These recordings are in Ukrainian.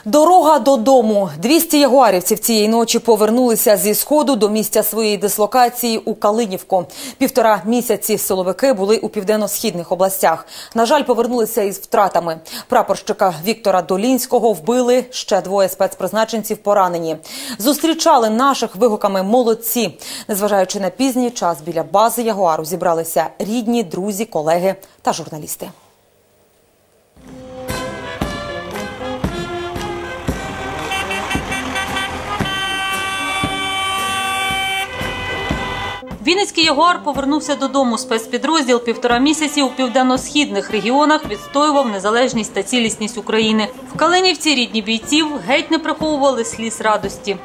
Дорога додому. 200 ягуарівців цієї ночі повернулися зі Сходу до місця своєї дислокації у Калинівку. 1,5 місяці силовики були у південно-східних областях. На жаль, повернулися із втратами. Прапорщика Віктора Долінського вбили, ще 2 спецпризначенців поранені. Зустрічали наших вигуками «молодці». Незважаючи на пізній час, біля бази Ягуару зібралися рідні, друзі, колеги та журналісти. Вінницький Ягуар повернувся додому. Спецпідрозділ 1,5 місяці у південно-східних регіонах відстоював незалежність та цілісність України. В Калинівці рідні бійців геть не приховували сліз радості.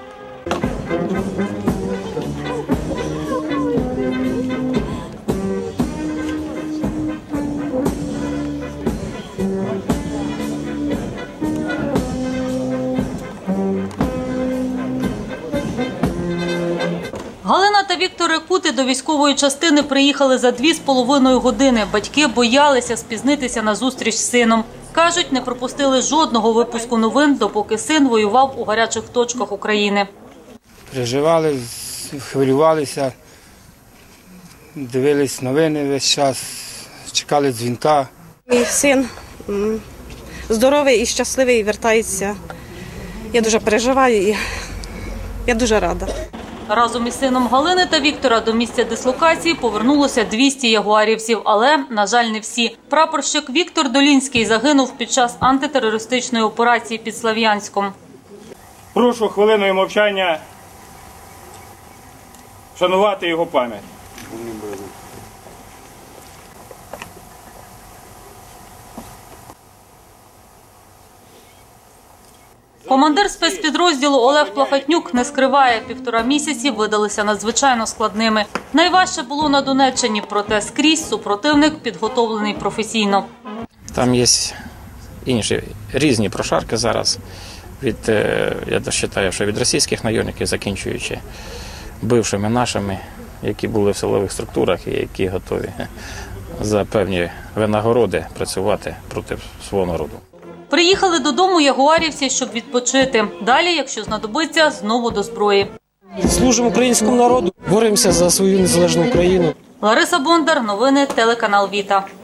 Галина та Віктор Рекути до військової частини приїхали за 2,5 години. Батьки боялися спізнитися на зустріч з сином. Кажуть, не пропустили жодного випуску новин, допоки син воював у гарячих точках України. Переживали, хвилювалися, дивились новини весь час, чекали дзвінка. Мій син здоровий і щасливий вертається. Я дуже переживаю і я дуже рада. Разом із сином Галини та Віктора до місця дислокації повернулося 200 ягуарівців, але, на жаль, не всі. Прапорщик Віктор Долінський загинув під час антитерористичної операції під Слов'янськом. Прошу хвилиною мовчання вшанувати його пам'ять. Командир спецпідрозділу Олег Плахатнюк не скриває, 1,5 місяці видалися надзвичайно складними. Найважче було на Донеччині, проте скрізь супротивник підготовлений професійно. Там є інші різні прошарки зараз, я вважаю, що від російських найомників, закінчуючи бившими нашими, які були в силових структурах і які готові за певні винагороди працювати проти свого народу. Приїхали додому ягуарівці, щоб відпочити. Далі, якщо знадобиться, знову до зброї. Служимо українському народу, боремося за свою незалежну Україну. Лариса Бондар, новини, телеканал Віта.